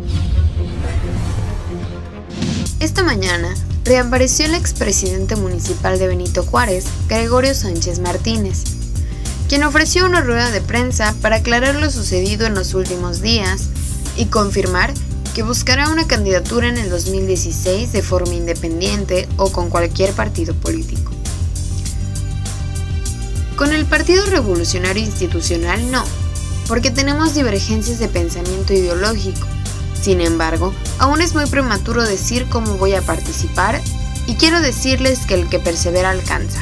Esta mañana reapareció el expresidente municipal de Benito Juárez, Gregorio Sánchez Martínez, quien ofreció una rueda de prensa para aclarar lo sucedido en los últimos días y confirmar que buscará una candidatura en el 2016 de forma independiente o con cualquier partido político. Con el Partido Revolucionario Institucional no, porque tenemos divergencias de pensamiento ideológico. Sin embargo, aún es muy prematuro decir cómo voy a participar y quiero decirles que el que persevera alcanza.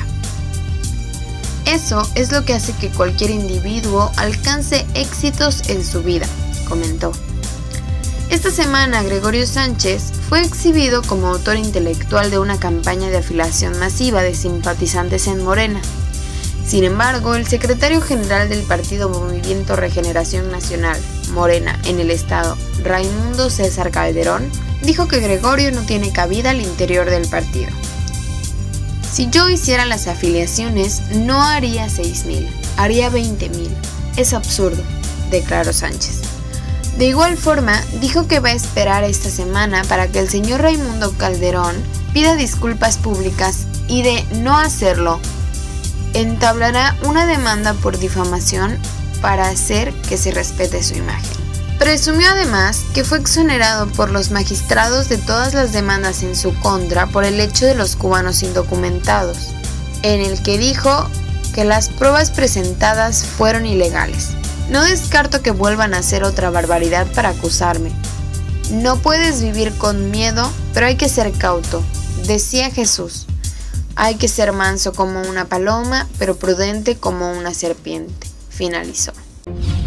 Eso es lo que hace que cualquier individuo alcance éxitos en su vida, comentó. Esta semana, Gregorio Sánchez fue exhibido como autor intelectual de una campaña de afiliación masiva de simpatizantes en Morena. Sin embargo, el secretario general del partido Movimiento Regeneración Nacional, Morena, en el estado, Raimundo César Calderón, dijo que Gregorio no tiene cabida al interior del partido. Si yo hiciera las afiliaciones, no haría 6,000, haría 20,000. Es absurdo, declaró Sánchez. De igual forma, dijo que va a esperar esta semana para que el señor Raimundo Calderón pida disculpas públicas y de no hacerlo, entablará una demanda por difamación para hacer que se respete su imagen. Presumió además que fue exonerado por los magistrados de todas las demandas en su contra por el hecho de los cubanos indocumentados, en el que dijo que las pruebas presentadas fueron ilegales. No descarto que vuelvan a hacer otra barbaridad para acusarme. No puedes vivir con miedo, pero hay que ser cauto, decía Jesús. Hay que ser manso como una paloma, pero prudente como una serpiente, finalizó.